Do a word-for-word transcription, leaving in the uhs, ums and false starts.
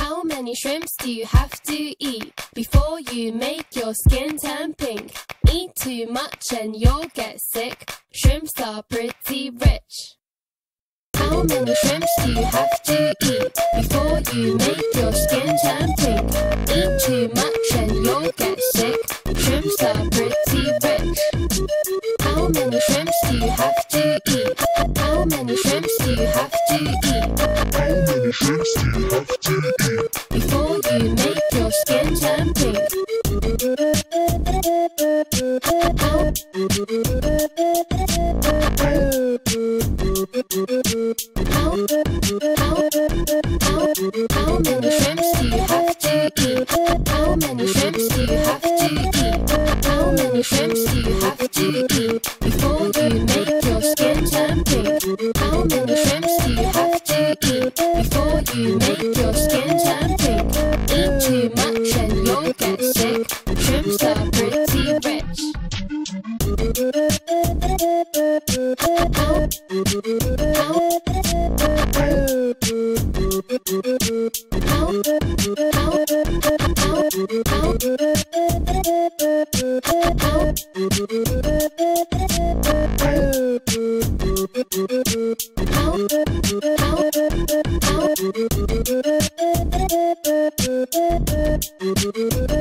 How many shrimps do you have to eat before you make your skin turn pink? Eat too much and you'll get sick. Shrimps are pretty rich. How many shrimps do you have to eat before you make your skin turn pink? Eat too much and you'll get sick. Shrimps are pretty rich. How many shrimps do you have to eat? How many shrimps do you have to eat? How many shrimps do you have to eat before you make your skin turn pink? How, how, how, how, how many shrimps do you have to eat? How many shrimps do you have to eat? How many shrimps do you have to eat before you make your skin turn pink? How many shrimps do you have to eat before you make your skin turn pink? Eat too much and you'll get sick. Shrimps are pretty rich. How, how, how, how, how, how, how,